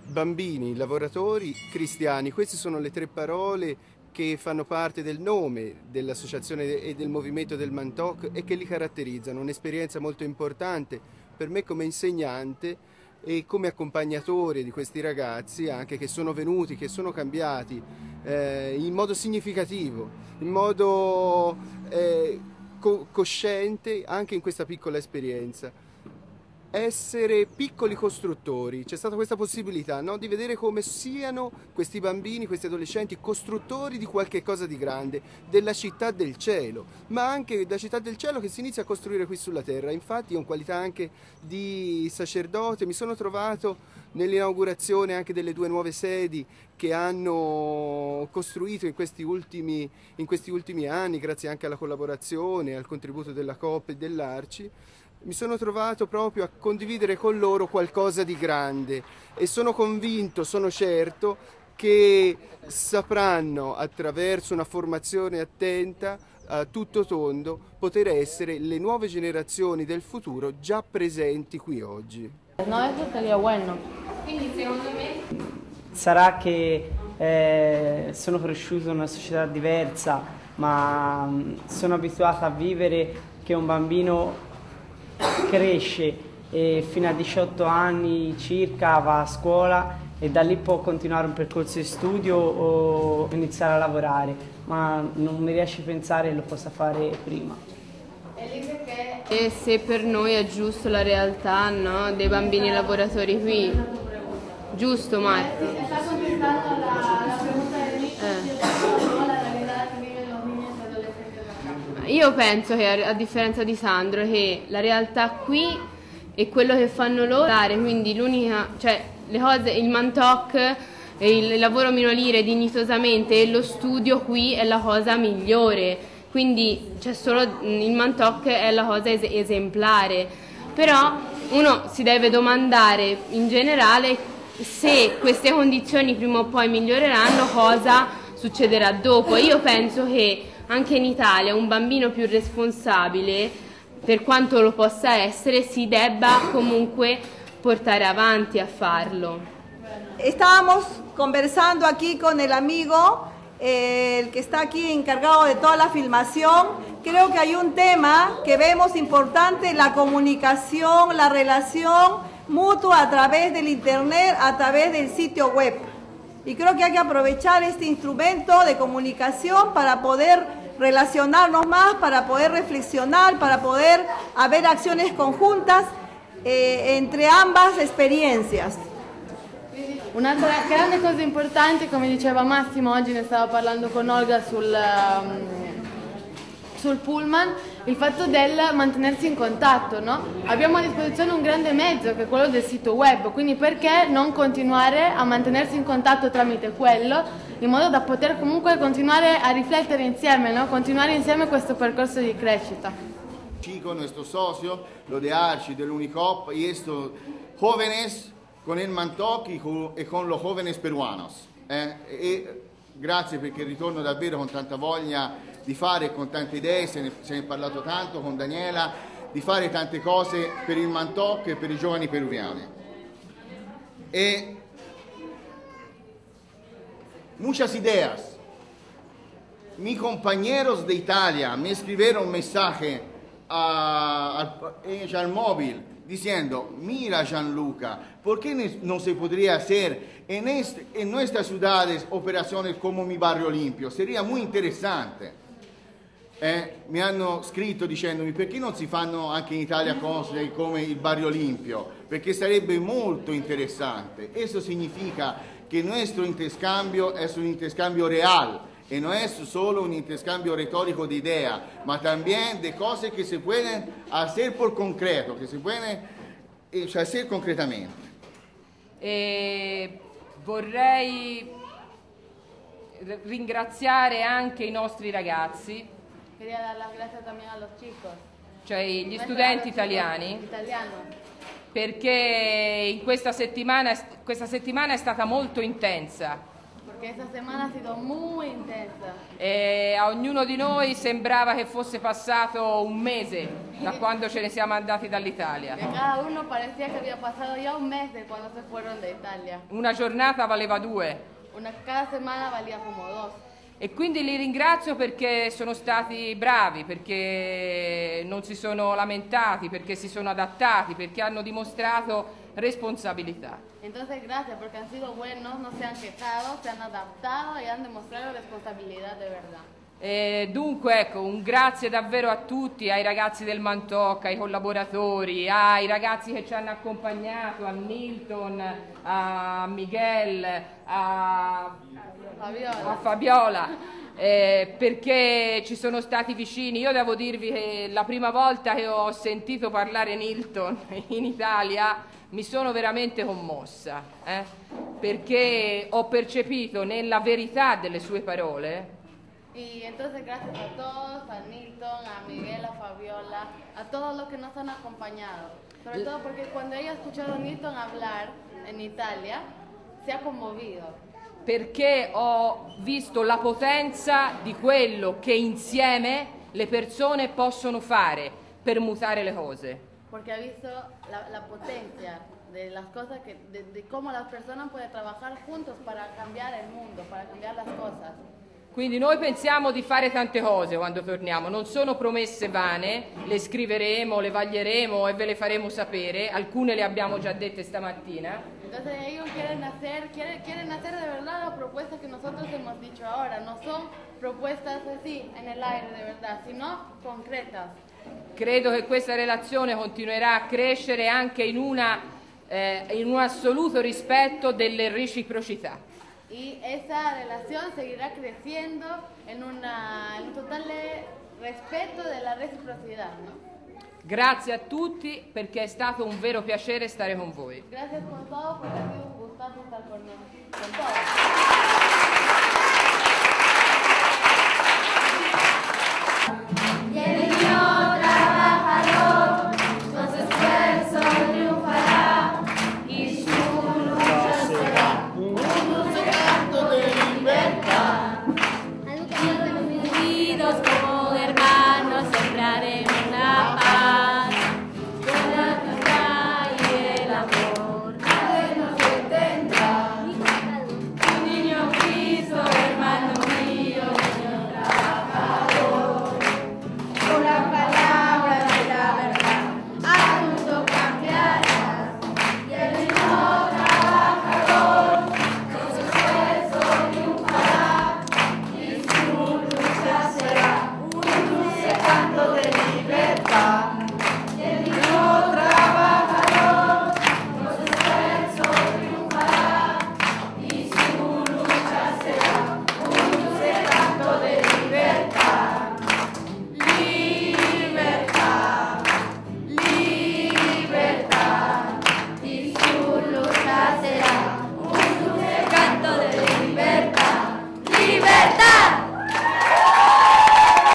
bambini, lavoratori, cristiani. Queste sono le tre parole che fanno parte del nome dell'associazione e del movimento del Mantoc e che li caratterizzano. Un'esperienza molto importante per me come insegnante e come accompagnatore di questi ragazzi anche che sono venuti, che sono cambiati in modo significativo, in modo cosciente anche in questa piccola esperienza. Essere piccoli costruttori, c'è stata questa possibilità, no? Di vedere come siano questi bambini, questi adolescenti costruttori di qualche cosa di grande, della città del cielo, ma anche da città del cielo che si inizia a costruire qui sulla terra. Infatti io in qualità anche di sacerdote mi sono trovato nell'inaugurazione anche delle due nuove sedi che hanno costruito in questi ultimi anni, grazie anche alla collaborazione, al contributo della Coop e dell'Arci. Mi sono trovato proprio a condividere con loro qualcosa di grande e sono convinto, sono certo che sapranno attraverso una formazione attenta a tutto tondo poter essere le nuove generazioni del futuro già presenti qui oggi. No, eso sería bueno. Quindi secondo me sarà che sono cresciuto in una società diversa, ma sono abituata a vivere che un bambino cresce e fino a 18 anni circa va a scuola e da lì può continuare un percorso di studio o iniziare a lavorare, ma non mi riesce a pensare che lo possa fare prima. E se per noi è giusto la realtà, no, dei bambini lavoratori qui, giusto Marti? sta contestando la pregunta dell'inizio, la realtà che vive los niños y adolescentes acá. Io penso che a differenza di Sandro che la realtà qui è quello che fanno loro, quindi l'unica, cioè le cose, il Mantoc, il lavoro minorile dignitosamente e lo studio qui è la cosa migliore, quindi c'è solo il Mantoc è la cosa esemplare, però uno si deve domandare in generale se queste condizioni prima o poi miglioreranno, cosa succederà dopo. Io penso che anche in Italia un bambino più responsabile, per quanto lo possa essere, si debba comunque portare avanti a farlo. Estábamos conversando aquí con el amigo, el que está aquí encargado de toda la filmación. Creo que hay un tema que vemos importante, la comunicación, la relación mutua a través del internet, a través del sitio web. Y creo que hay que aprovechar este instrumento de comunicación para poder relacionarnos más, para poder reflexionar, para poder haber acciones conjuntas entre ambas experiencias. Un'altra grande cosa importante, come diceva Massimo, oggi ne stavo parlando con Olga sul pullman, il fatto del mantenersi in contatto, no? Abbiamo a disposizione un grande mezzo che è quello del sito web, quindi perché non continuare a mantenersi in contatto tramite quello, in modo da poter comunque continuare a riflettere insieme, no? Continuare insieme questo percorso di crescita. Chico, nuestro socio, lo de Arci, dell'Unicop, y estos jóvenes con el Mantoc e con los jóvenes peruanos. E grazie perché ritorno davvero con tanta voglia di fare, con tante idee, se ne è parlato tanto con Daniela, di fare tante cose per il Mantoc e per i giovani peruviani. E muchas ideas. Mis compañeros de Italia me escribieron un mensaje al móvil diciendo: mira Gianluca, ¿por qué no se podría hacer en nuestras ciudades operaciones como mi barrio limpio? Sería muy interesante. Mi hanno scritto dicendomi: perché non si fanno anche in Italia cose come il barrio limpio? Perché sarebbe molto interessante. Eso significa que nuestro intercambio es un intercambio real. Y no es solo un intercambio retórico de ideas, ma también de cosas que se pueden hacer por concreto, que se pueden hacer concretamente. Vorrei ringraziare anche i nostri ragazzi, Quería dar las gracias también a los chicos. cioè gli studenti italiani, perché in questa settimana è stata molto intensa. porque esa semana ha sido muy intensa. E a ognuno di noi sembrava che fosse passato un mese da quando ce ne siamo andati dall'Italia. Que cada uno parecía que había pasado ya un mes de cuando se fueron de Italia. Una giornata valeva due. Cada semana valía como dos. E quindi li ringrazio perché sono stati bravi, perché non si sono lamentati, perché si sono adattati, perché hanno dimostrato responsabilità. Entonces, gracias, porque han sido buenos, no se han quejado, se han adaptado y han demostrado responsabilidad de verdad. E dunque, ecco, un grazie davvero a tutti, ai ragazzi del Mantoc, ai collaboratori, ai ragazzi che ci hanno accompagnato, a Milton, a Miguel, a Fabiola, perché ci sono stati vicini. Io devo dirvi che la prima volta che ho sentito parlare Nilton in Italia mi sono veramente commossa, perché ho percepito nella verità delle sue parole. Y entonces gracias a todos, a Nilton, a Miguel, a Fabiola, a todos los que nos han acompañado. Sobre todo porque cuando ella ha escuchado a Nilton hablar en Italia, se ha conmovido. Perché ho visto la potenza di quello che insieme le persone possono fare per mutare le cose. Porque ha visto la potencia de las cosas, de cómo las personas pueden trabajar juntos para cambiar el mundo, para cambiar las cosas. Quindi noi pensiamo di fare tante cose quando torniamo, non sono promesse vane, le scriveremo, le vaglieremo e ve le faremo sapere, alcune le abbiamo già dette stamattina. Entonces ellos quieren hacer de verdad las propuestas que nosotros hemos dicho ahora, no son propuestas así en el aire de verdad, sino concretas. Credo che questa relazione continuerà a crescere anche in un assoluto rispetto delle reciprocità. Y esa relación seguirá creciendo en un total respeto de la reciprocidad, ¿no? Grazie a tutti perché è stato un vero piacere stare con voi. Gracias por todo, porque ha sido un gustazo estar con todos.